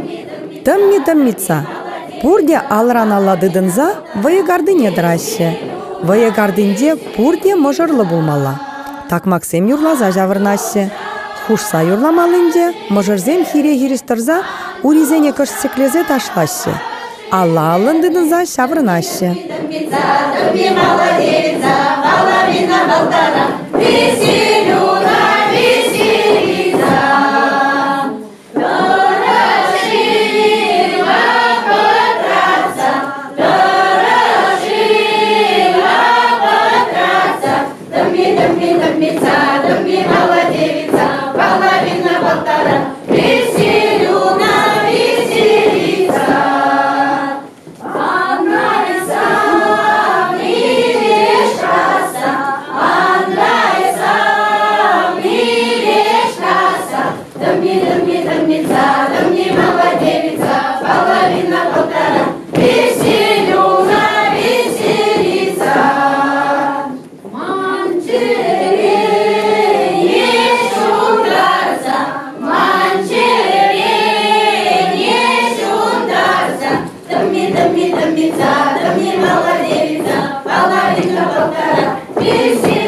Тымми-тыммица. Пурде алран алладыдынза вайыгардыне дыраще. Вайыгардынде пурде можырлы булмалла. Так Максим юрлаза жавырнаще. Хушса юрламалынде можырзем хире-хиристырза уризене кышсеклезе ташлаще. Алла алындыдынза шавырнаще. Половина полтора,